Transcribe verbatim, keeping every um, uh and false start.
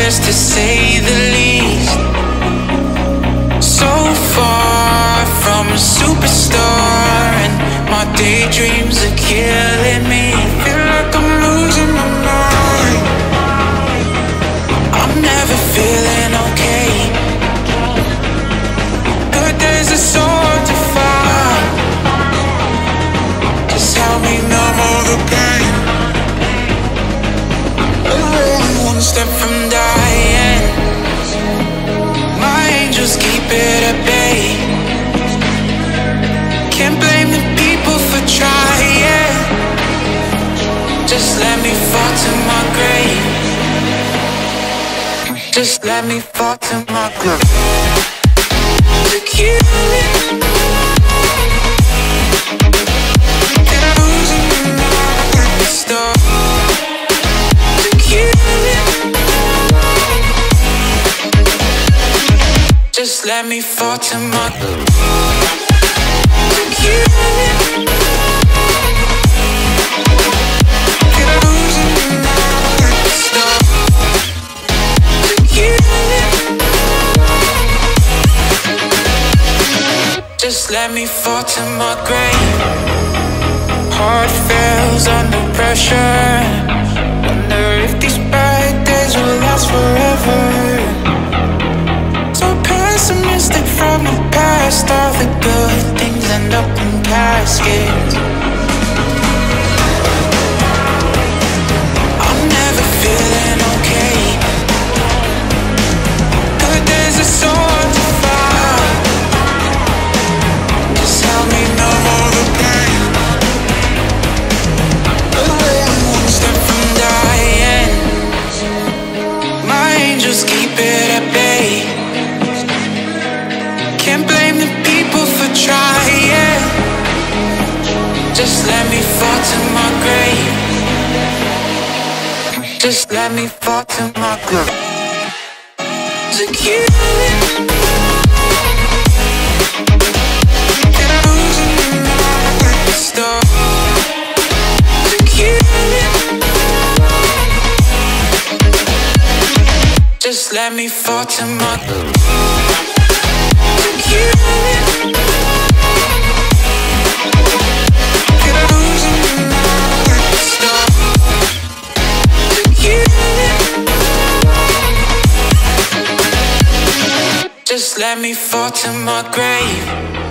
just to say the least. So far from a superstar, and my daydreams are killing me. Feel like I'm losing my mind. I'm never feeling okay. Good days are so hard to find. Just help me numb all the pain. I'm one step from dying. My angels keep it at bay. Can't blame the people for trying. Just let me fall to my grave. Just let me fall to my grave. To kill it. And I'm losing my mind. Stop. To kill it. Just let me fall to my grave. To kill it. And I'm losing my mind. Stop. To kill it. Just let me fall to my grave. Heart fails under pressure. Wonder if these bad days will last forever. So pessimistic from the past. All the good things end up in caskets. I'm never feeling okay. Good days are so hard to find. Just help me numb all the pain. I'm one step from dying. My angels keep it at bay. Can't blame the people for trying. Just let me fall to my grave. Just let me fall to my grave. To kill it. And I'm losing my mind. Stop. To kill it. Just let me fall to my grave. To kill it. And I'm losing my mind. Stop. To kill it. Just let me fall to my grave.